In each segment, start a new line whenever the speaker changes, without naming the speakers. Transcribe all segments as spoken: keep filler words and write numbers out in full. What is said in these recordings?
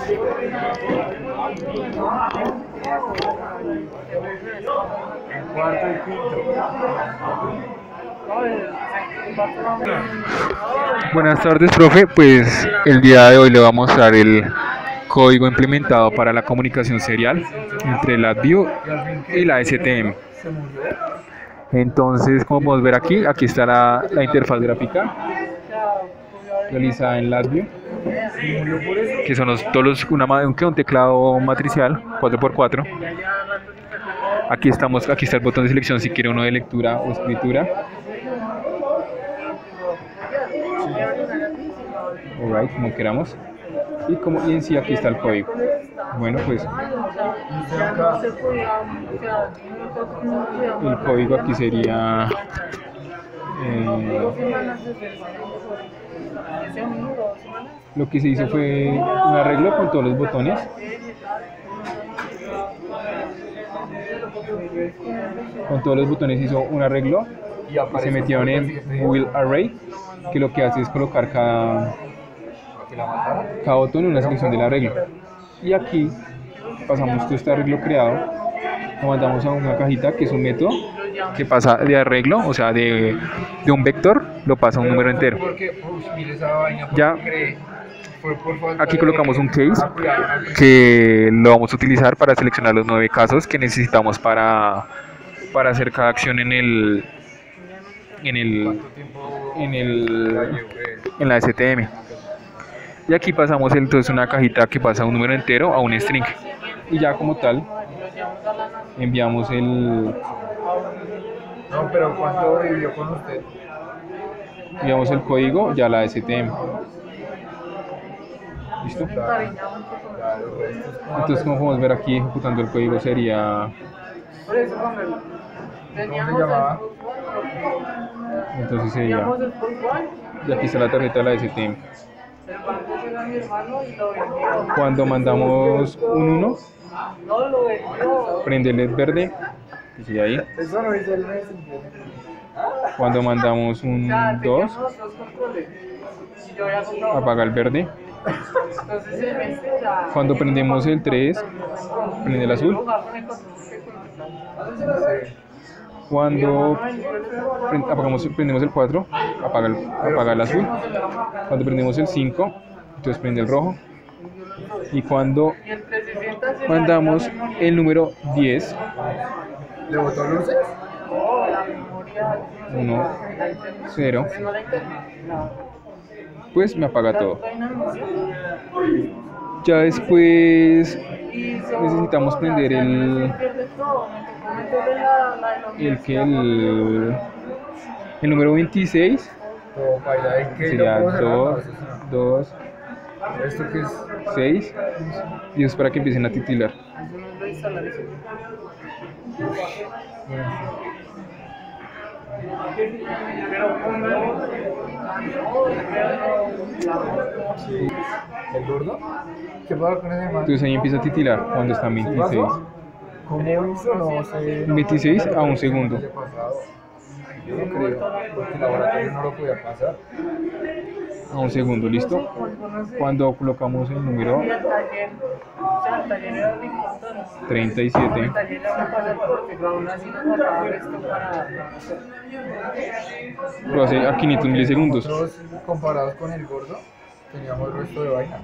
Cuarto y quinto.
Buenas tardes, profe. Pues el día de hoy le voy a mostrar el código implementado para la comunicación serial entre la LabVIEW y la S T M. Entonces, como podemos ver aquí, aquí está la, la interfaz gráfica realizada en LabVIEW, que son los, todos los, una, un, un teclado matricial cuatro por cuatro. Aquí estamos, aquí está el botón de selección si quiere uno de lectura o escritura. Alright, como queramos. Y como y en sí aquí está el código. Bueno, pues el código aquí sería eh, lo que se hizo fue un arreglo con todos los botones. Con todos los botones hizo un arreglo y se metieron en Wheel Array, que lo que hace es colocar cada, cada botón en una selección del arreglo. Y aquí pasamos todo este arreglo creado, lo mandamos a una cajita que es un método que pasa de arreglo, o sea, de, de un vector, lo pasa a un número entero. Ya aquí colocamos un case que lo vamos a utilizar para seleccionar los nueve casos que necesitamos para, para hacer cada acción en el en el en el en la S T M. Y aquí pasamos entonces una cajita que pasa un número entero a un string, y ya como tal enviamos el
No, pero ¿cuánto vivió con usted?
enviamos el código ya a la S T M. ¿Listo? Entonces, como podemos ver aquí, ejecutando el código sería...
¿Cómo se llamaba?
Entonces sería... Y aquí está la tarjeta de la S T M. Cuando mandamos un uno, prende el L E D verde, que sigue ahí.
Eso no dice el mes.
Cuando mandamos un dos, apaga el verde. Cuando prendemos el tres, prende el azul. Cuando apagamos, prendemos el cuatro, apaga el, apaga el azul. Cuando prendemos el cinco, entonces prende el rojo. Y cuando mandamos el número diez,
¿Le botó luces?
uno, cero, pues me apaga todo. Ya después necesitamos prender el el que el, el número veintiséis,
O baila, ¿en qué?
sería
Yo puedo cerrar,
dos,
no, eso es
dos,
una- ¿Esto qué es?
seis, y es para que empiecen a titilar.
¿El gordo? ¿Qué pasa con ese man?
Entonces ahí empieza a titilar cuando está en veintiséis.
¿Cómo hizo? No sé.
veintiséis a un segundo.
Yo no creo, porque el laboratorio no lo podía pasar.
A un segundo, ¿listo? Cuando colocamos el número treinta y siete, lo hace a quinientos milisegundos.
Nosotros, comparados con el gordo, teníamos el resto de vainas.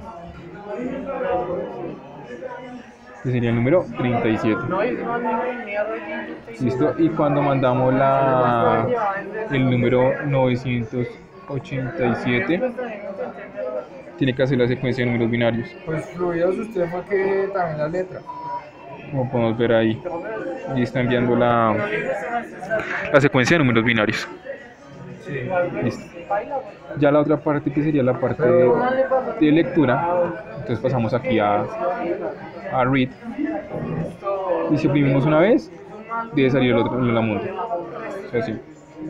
Que sería el número treinta y siete. ¿Listo? Y cuando mandamos la, el número novecientos ochenta y siete, tiene que hacer la secuencia de números binarios.
Pues fluidos usted fue que también la letra.
Como podemos ver ahí, y está enviando la, la secuencia de números binarios.
Sí.
Listo. Ya la otra parte, que sería la parte de, de lectura, entonces pasamos aquí a, a read, y si oprimimos una vez debe salir el otro, el la mundo, o sea, así,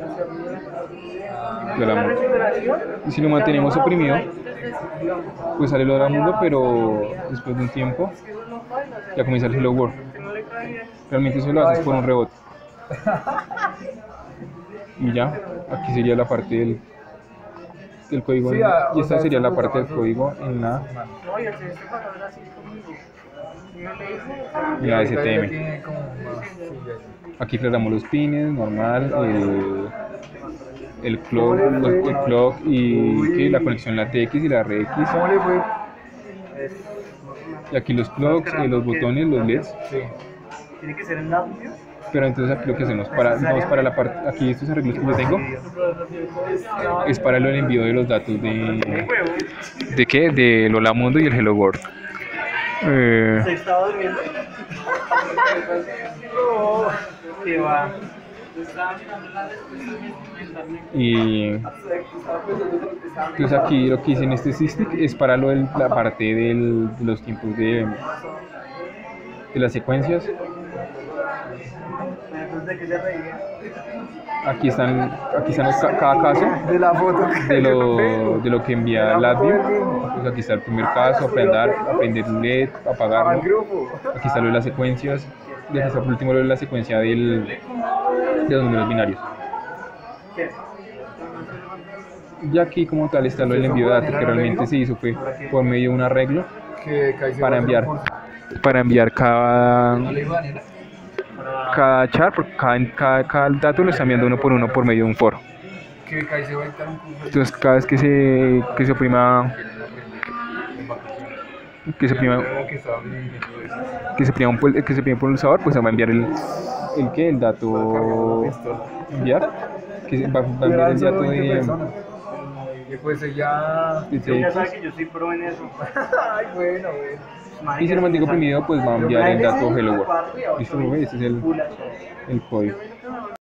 de la mundo. Y si lo mantenemos oprimido, pues sale el otro mundo, pero después de un tiempo ya comienza el hello world. Realmente eso lo haces por un rebote. Y ya, aquí sería la parte del, el código
Sí,
en-
ah,
y
o
esta
sea,
sería la
estos
parte del
los
código en la,
No, y el C S cuatro era así conmigo. Yo le dije,
en la
Ahorita ya
S T M.
tiene como más, sí, ya, ya.
Aquí aclaramos los pines, normal, el, el clock, los- el clock y ¿qué? La conexión, la T X y la R X.
¿Cómo le fue?
Y aquí los clocks, eh, los botones, los L E Ds.
Sí.
tiene que ser en audio.
Pero entonces aquí lo que hacemos, para, vamos para la parte, aquí estos arreglos que yo tengo, es para el envío de los datos de, ¿de qué? Del Hola Mundo y el Hello World. Eh,
¿Se estaba durmiendo? No, que va.
y entonces aquí lo que hice en este SysTick es para lo de la parte del, de los tiempos de, de las secuencias.
Entonces, ¿de qué se reía?
Aquí están, aquí están los, ca- cada caso
De la foto.
de lo, de lo que envía LabVIEW. Pues aquí está el primer caso, aprender, aprender un L E D,
Al
apagarlo.
grupo.
Aquí está lo de las secuencias. Y aquí está por último lo de la secuencia del, de los números binarios.
¿Qué?
Y aquí como tal está lo del envío de datos, que realmente se hizo fue por medio de un arreglo
Que Caicedo
para
hace un
enviar,
curso.
para enviar cada, cada char, porque cada, cada, cada dato lo está enviando uno por uno por medio de un foro.
Que Caicedo va a estar un curso.
Entonces cada vez que se, que se oprima, que se oprima,
Como que estaba viviendo eso.
que se oprima un, pul- que se oprime un pulsador, pues se va a enviar el, el que, el dato enviar, que se va, va a enviar el dato de,
Y pues ella.
de
Usted ya sabe
T X.
que yo soy pro en eso.
Ay, bueno, bueno.
Y si lo mantengo oprimido, pues va a enviar el dato Hello World. Listo, profe, este es el, el código.